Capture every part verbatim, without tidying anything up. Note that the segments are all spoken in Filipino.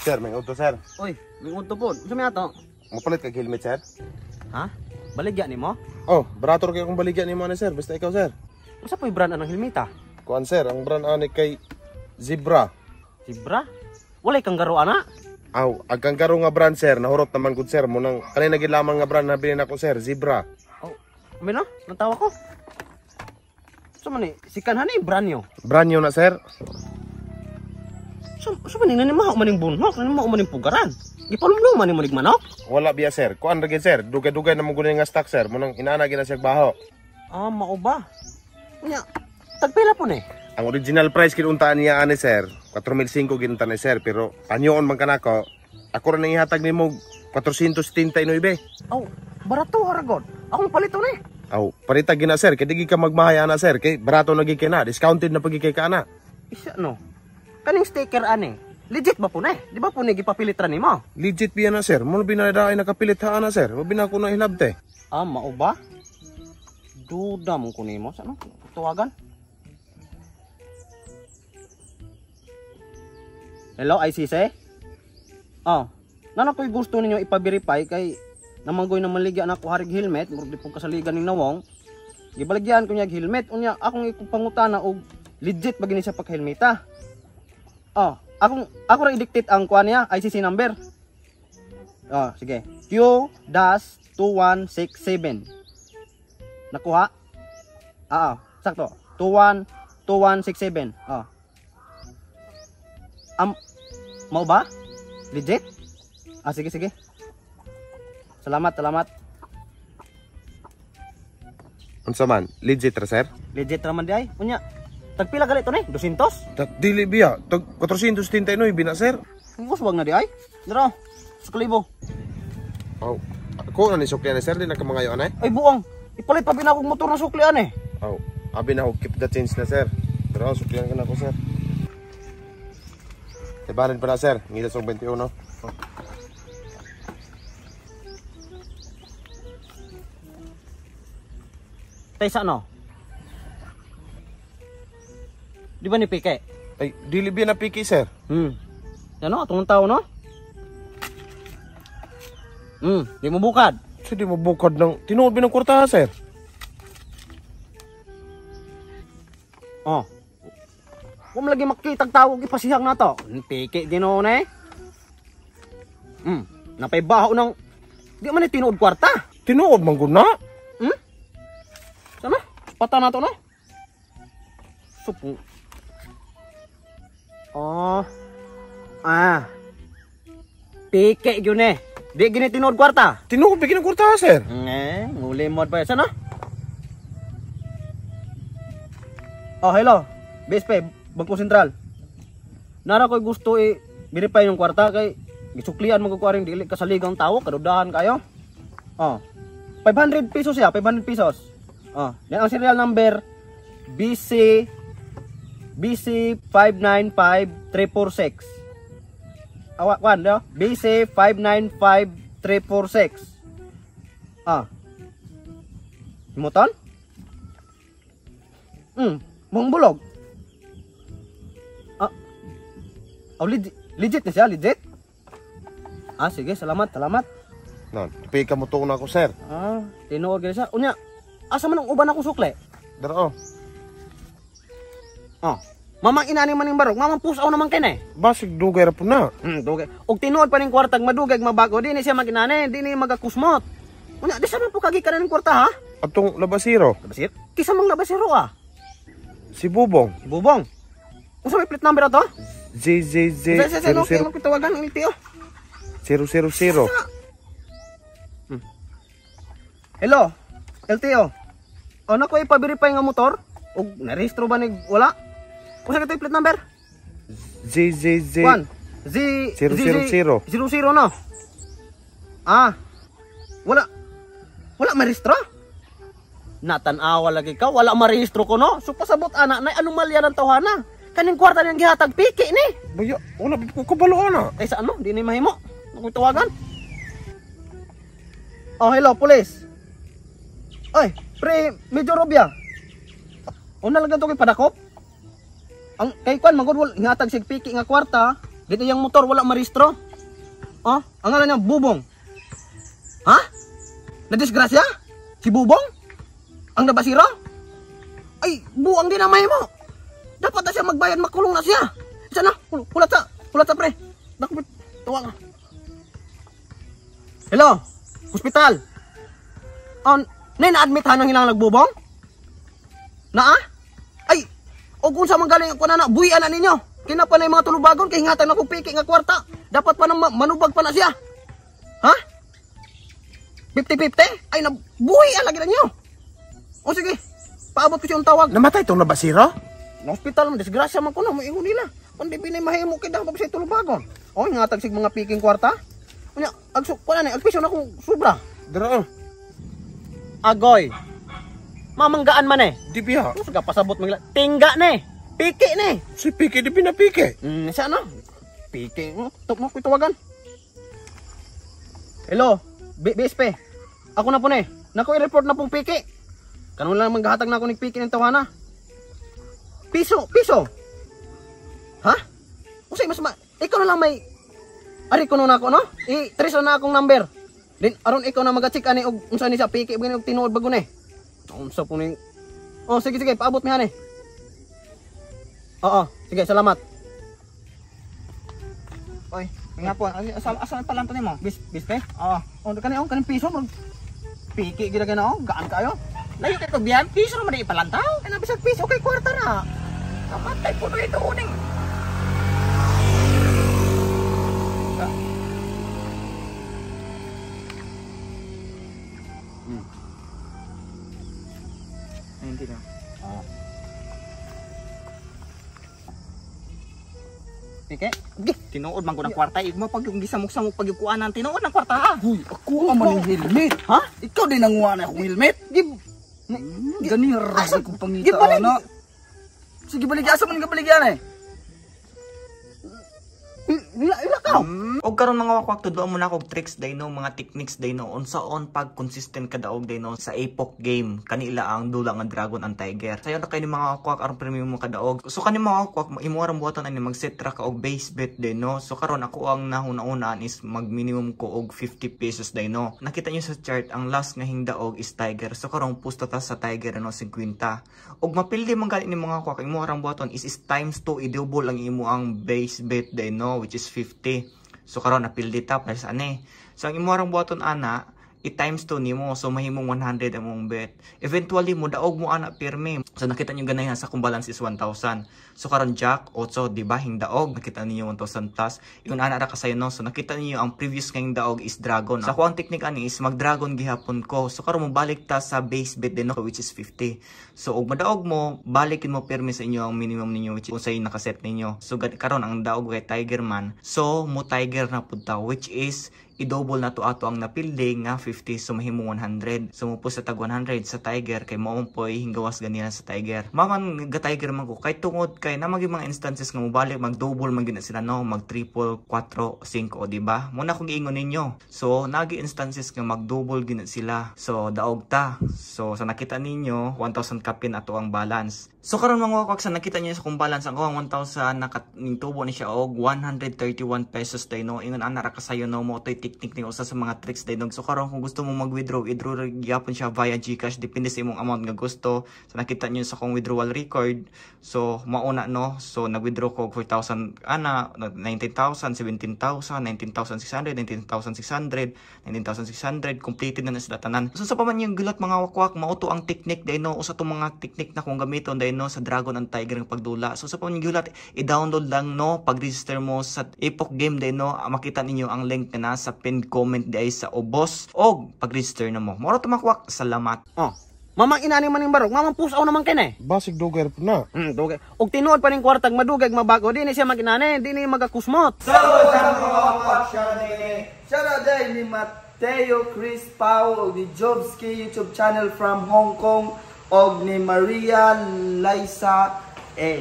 Sir, may uto sir. Uy, may unto po. Gusto mo ato? Mapalit ka helmet sir. Ha? Baligya ni mo? Oh, barator kayo kung baligyan ni mo na sir. Basta ikaw sir. Masa po yung brand ng helmeta? Kuan sir, ang brand ani kay Zebra. Zebra? Walay kang garo ana? Aw, agkang karo nga brand sir, nahurot naman gud sir mo nang kanina gid lamang nga brand na bilhin ako sir, Zebra. Oh, may na? Natawa ko. So man eh, sikanhan eh, brand nyo. Brand new na sir. So, so man eh, nanimahaw maning bunhok, nanimahaw maning pugaran. Ipalumlong maning manig manok. Wala biya sir. Kuan ra gid sir, dugay-dugay na mo gud nga stock sir, mo nang inaana gid na siya baho. Ah, mao ba? Nya, tagpila po ni. Ang original price kin untaan niya ani sir, four thousand five gid unta ni sir, pero panyoon man kanako. Ako ra nang ihatag nimo four seventy-nine. Oh, barato haragon. Akong palito ni. Aw, parita gina sir, kay di ka magmahaya na sir, kay barato na gid kay na, discounted na pagi kay kana. Isa no. Kaning sticker ani. Legit ba po ni? Di ba po ni gipapilit ra nimo? Legit biya na sir, mo binadaay nakapilit ha na sir, mo binako na hilabte. Ah, mao ba? Duda mo ko nimo sa ano? Tuwagan. Hello, I C C? Oh, nana ko'y gusto ninyo ipa-verify kay namanggoy na maligya na ko harig helmet, murag di pong kasaligan ning nawong. Gibaligyan ko niya helmet, unya akong ipangutana og legit ba gini siya pagka-helmeta. Oh, akong ako ra i-dictate ang kuan niya, I C C number. Oh, sige. Q two one six seven. Nakuha? Ah, sakto. two one two one six seven. Oh. Am mau ba? Legit? Ah, sige sige. Salamat, salamat. Unsa man, legit ra sir? Legit ra man di ay. Unya, tagpila gali to ni? two hundred? Tak dili biya, tag four seventy-nine na sir. Ang uswag na di ay. Dara, saklibo. Aw, ako na ni suklian sir, di na ka mangayo anay. Ay buang, ipalit pa binakog motor na suklian eh. Aw, abi na ko keep the change na sir. Pero suklian ka na ko sir. Tebaran pa na sir, ngila song twenty-one. Taysa no? Di ba ni Pike? Ay, dili biya na piki sir. Hmm. Ano, atong tao no? Hmm, di mo bukad. So di mo bukod ng tinuod bi ng kwarta sir. Oh. Kung lagi makitag tao ipasihag na to. Piki ginoon eh. Hmm, napay baho ng di man ni tinuod kwarta. Tinuod man gud na. Hmm? Sana? Pata na to no? Supo. Oh. Ah. Piki gyud eh. Di gini tinuod kwarta. Tinuod bi ng kwarta sir. Eh, nguli mod pa sana. Oh, hello. B S P, Bangko Sentral. Nara ko'y gusto i verify yung kwarta kay gisuklian mo ko ring dili kasaligang tawo, kadudahan kayo. Oh. five hundred pesos ya, five hundred pesos. Oh, yan ang serial number B C B C five nine five three four six. Awa kwan, no? B C five nine five three four six. Ah. Muton? Hmm, mong bulog. Ah. Oh, legit, legit na siya, legit. Ah, sige, salamat, salamat. Non, pay ka mo to na ko sir. Ah, tinuod gyud siya. Unya, asa man ang uban akong sukle? Dara oh. Oh. Mamang inani maning barog, mamang pusaw naman kene. Basig dugay ra po na. Hmm, dugay. Og tinuod pa ning kwartag madugay mabago, di ni siya maginani, di ni magakusmot. Unya, di sa man po kagikanan ning kwarta ha? Atong labasiro, Labasir? Kisa mang labasiro ah. si Bubong. Bubong. Unsa may plate number ato? Z Z Z Sa sa sa zero no, zero kaya magpitawagan ang itiyo. zero zero zero. Hello, L T O. O na ko ipa-verify nga motor? O narehistro ba nig wala? Kung sa plate number? Z Z Z one. Z Zero, zero, zero. Zero zero no? Ah. Wala. Wala marehistro? Natanawa lagi ka, wala marehistro ko no? So pasabot ana, na anomalya ng tawhana. Kaning kwarta niyang gihatag piki ni. Baya, wala bit ko kabalo na. Ay sa ano, di ni mahimo. Ako tawagan. Oh, hello, police. Oy, pre, medyo robya. Una lang to kay padakop. Ang kay kwan magud wal hingatag sig piki nga kwarta, Dito yung motor wala maristro. Oh, ang ngalan niya Bubong. Ha? Nadisgrasya? Si Bubong? Ang nabasira? Ay, buang din ang may mo. Dapat na siya magbayad, makulong na siya. Isa na, kulat sa, kulat sa pre. Naku, tuwa ka. Hello, hospital. Oh, nay na-admit ha nang hilang nagbubong? Na ah? Ay, o kung sa manggaling ako na na, buhian na ninyo. Kinapa na yung mga tulubagon, kay hingatan na kong piki nga kwarta. Dapat pa nang manubag pa na siya. Ha? fifty fifty? Ay, nabuhian lagi na ninyo. O sige, paabot ko siyang tawag. Namatay itong nabasira? Na hospital mo, disgrasya man ko na, maingon nila. Kundi binay mahimo kay dapat sa tulubagon. O, nga tagsig mga piking kwarta. Kunya, agsok ko na ni, agpisyo na akong sobra. Dara, Agoy. Mamanggaan man eh. di biya. Ano sa pasabot mo tingga ni. Piki ni. Si Piki, di pinapiki. Hmm, siya na. Piki. Tok mo ko tawagan. Hello, B S P. Ako na po ni. Nako i-report na pong Piki. Kanon lang manggahatag na ako ni Piki ng tawana. Piso, piso. Ha? Usay mas ma ikaw na lang may ari kuno na ako no? I-trace na akong number. Din aron ikaw na maga-check ani og unsa ni sa Piki bigyan og tinuod bago ni. Unsa po ning oh, sige sige, paabot mi ani. Oo, sige, salamat. Oy, nga po, asa asa pa lang to nimo? Bis bis pe? Oo. Oh, kani oh, kani piso mag Piki gid gana oh, gaan kayo. Layo kay biyan, piso naman di palantaw. Ay nabisag piso kay kwarta na. Kapatay po ito uning. Hmm. Hindi na. Ah. Piki? Gi, tinuod man ko ng kwarta. Igmo pag yung gisamok-samok pag yung kuanan, tinuod ng kwarta ha. Uy, ako ang maning helmet. Ha? Ikaw din nanguha na akong helmet. Gib. Gani rasa ko pangita Gibalik. na. Sige balik asa man gabaligyan eh. Ila ila ka. Og karon mga wakwak tudlo mo na kog tricks day no, mga techniques day no unsaon pag consistent ka daog day no sa epoch game kanila ang dula nga dragon and tiger. Sayo na kay ni mga wakwak aron premium mo kadaog. So kani mga wakwak imo ra buhaton ani mag-set ra ka og base bet day no. So karon ako ang nahuna-unaan is mag minimum ko og fifty pesos day no. Nakita niyo sa chart ang last nga hingdaog is tiger. So karon pusta ta sa tiger no fifty. Og mapildi man gali ni mga wakwak imo ra buhaton is, is times two i-double ang imo ang base bet day no, which is fifty. So karon napildi ta plus ani. So ang imo arang buhaton ana i times two nimo, so mahimong one hundred among bet. Eventually mo daog mo ana pirmi. So nakita niyo ganay sa kung balance is one thousand. So karon jack eight, di ba hing daog nakita niyo one thousand plus. Yung ana ra kasayo no. So nakita niyo ang previous nga hing daog is dragon. Sa so, kuang technique ani is mag dragon gihapon ko. So karon mo balik ta sa base bet din no, which is fifty. So og madaog mo balikin mo pirmi sa inyo ang minimum ninyo which is unsay nakaset ninyo. So karon ang daog kay tiger man. So mo tiger na pud ta which is i-double na to ato ang napildi nga fifty, so mahimong one hundred. So mo po sa tag one hundred sa tiger kay maong po'y hinggawas ganyan sa tiger. Maman ga tiger man ko kay tungod kay na magi mga instances nga mobalik mag double man gina sila no, mag triple, four, five o di ba? Muna kung giingon ninyo. So nagi instances nga mag double gina sila. So daog ta. So sa nakita ninyo one thousand kapin ato ang balance. So karon mga wakwak sa nakita niyo sa kung balance ang one thousand nakatubo ni siya og one hundred thirty-one pesos day no. Ingon ana ra kasayo no mo toy technique ni usa sa mga tricks day no. So karon kung gusto mo mag-withdraw, withdraw gyapon siya via GCash depende sa imong amount nga gusto. So nakita niyo sa kung withdrawal record. So mauna no. So nag-withdraw ko four thousand ana nineteen thousand, seventeen thousand, nineteen thousand six hundred, nineteen thousand six hundred, nineteen thousand six hundred completed na na sila tanan. So sa paman yung gulat mga wakwak mauto ang technique day no. Usa tong mga technique na kung gamiton day no sa dragon and tiger ng pagdula. So sa paman yung gulat i-download lang no pag-register mo sa Epoch Game day no. Makita ninyo ang link na nasa pinned comment day sa ubos og pag-register na mo. Moro tumakwak. Salamat. Oh. Mamang inani man ning barog, mamang pusaw naman kene. Basig dugay po na. Hmm, dugay. Og tinuod pa ning kwartag madugay mabago, di ni siya maginani, di ni magakusmot. So, sa mga wakwak siya ni Shout out ni Mateo Chris Pau og ni Jobski YouTube channel from Hong Kong og ni Maria Liza A.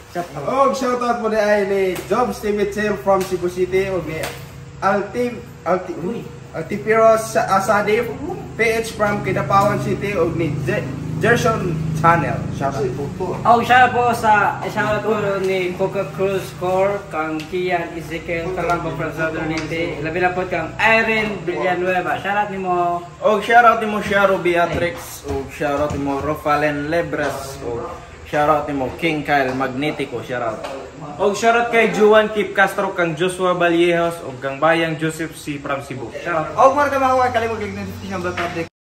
Og shoutout mo ni ay ni Jobs T V Tail from Cebu City og ni Alti Alti Uy Altipiros Asadif P H from Kidapawan City og ni Gerson Channel. Shout out. Oh, shoutout po sa shoutout po ni Coca Cruz Core, kang Kian Ezekiel Calamba from Southern Leyte. Labi na po kang Irene Villanueva. Shoutout ni mo. Og shoutout nimo Sharo Beatrix, og shoutout nimo Rofalen Lebres, og shoutout nimo King Kyle Magnetico, shoutout. Og shoutout kay Juan Kip Castro, kang Joshua Vallejos, og kang Bayang Joseph C. from Cebu. Shoutout. Og mga kamakawan, kalimog notification bell update